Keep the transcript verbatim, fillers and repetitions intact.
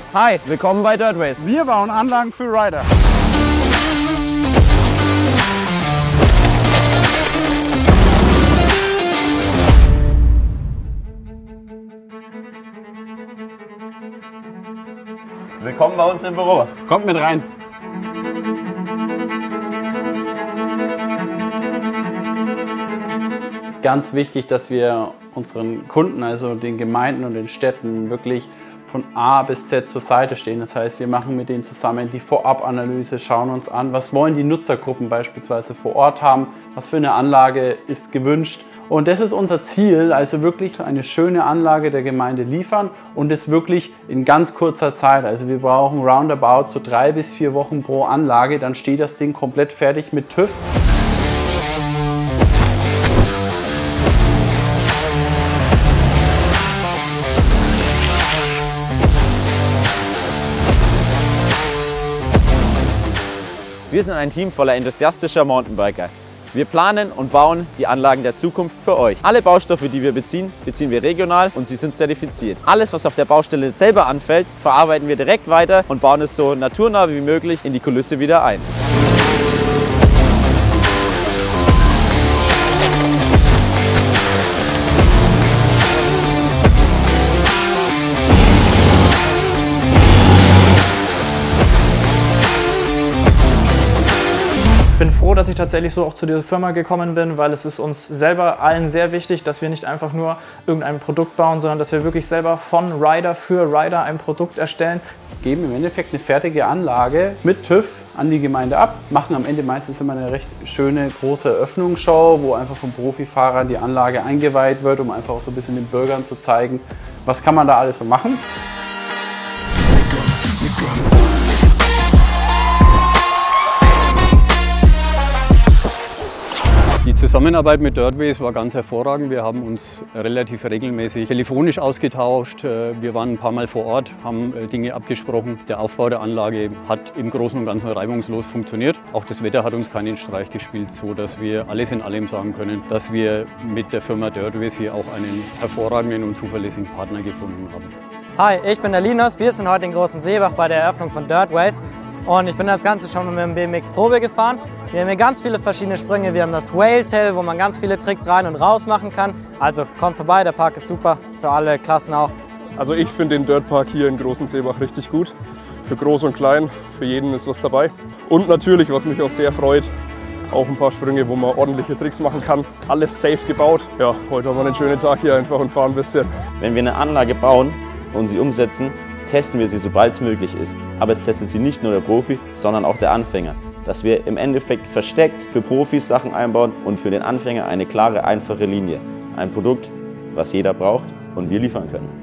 Hi, willkommen bei Dirt Race. Wir bauen Anlagen für Rider. Willkommen bei uns im Büro. Kommt mit rein. Ganz wichtig, dass wir unseren Kunden, also den Gemeinden und den Städten, wirklich von A bis Z zur Seite stehen. Das heißt, wir machen mit denen zusammen die Vorabanalyse, schauen uns an, was wollen die Nutzergruppen beispielsweise vor Ort haben, was für eine Anlage ist gewünscht. Und das ist unser Ziel, also wirklich eine schöne Anlage der Gemeinde liefern und es wirklich in ganz kurzer Zeit. Also wir brauchen roundabout so drei bis vier Wochen pro Anlage, dann steht das Ding komplett fertig mit TÜV. Wir sind ein Team voller enthusiastischer Mountainbiker. Wir planen und bauen die Anlagen der Zukunft für euch. Alle Baustoffe, die wir beziehen, beziehen wir regional und sie sind zertifiziert. Alles, was auf der Baustelle selber anfällt, verarbeiten wir direkt weiter und bauen es so naturnah wie möglich in die Kulisse wieder ein. Ich bin froh, dass ich tatsächlich so auch zu dieser Firma gekommen bin, weil es ist uns selber allen sehr wichtig, dass wir nicht einfach nur irgendein Produkt bauen, sondern dass wir wirklich selber von Rider für Rider ein Produkt erstellen. Geben im Endeffekt eine fertige Anlage mit TÜV an die Gemeinde ab, machen am Ende meistens immer eine recht schöne große Eröffnungsshow, wo einfach vom Profifahrer die Anlage eingeweiht wird, um einfach auch so ein bisschen den Bürgern zu zeigen, was kann man da alles so machen. Die Zusammenarbeit mit Dirt Race war ganz hervorragend. Wir haben uns relativ regelmäßig telefonisch ausgetauscht. Wir waren ein paar Mal vor Ort, haben Dinge abgesprochen. Der Aufbau der Anlage hat im Großen und Ganzen reibungslos funktioniert. Auch das Wetter hat uns keinen Streich gespielt, so dass wir alles in allem sagen können, dass wir mit der Firma Dirt Race hier auch einen hervorragenden und zuverlässigen Partner gefunden haben. Hi, ich bin der Linus. Wir sind heute in Großen Seebach bei der Eröffnung von Dirt Race. Und ich bin das Ganze schon mit dem B M X Probe gefahren. Wir haben hier ganz viele verschiedene Sprünge. Wir haben das Whale Tail, wo man ganz viele Tricks rein und raus machen kann. Also kommt vorbei, der Park ist super, für alle Klassen auch. Also ich finde den Dirtpark hier in Großen Seebach richtig gut. Für Groß und Klein, für jeden ist was dabei. Und natürlich, was mich auch sehr freut, auch ein paar Sprünge, wo man ordentliche Tricks machen kann. Alles safe gebaut. Ja, heute haben wir einen schönen Tag hier einfach und fahren ein bisschen. Wenn wir eine Anlage bauen und sie umsetzen, testen wir sie, sobald es möglich ist. Aber es testet sie nicht nur der Profi, sondern auch der Anfänger. Dass wir im Endeffekt versteckt für Profis Sachen einbauen und für den Anfänger eine klare, einfache Linie. Ein Produkt, was jeder braucht und wir liefern können.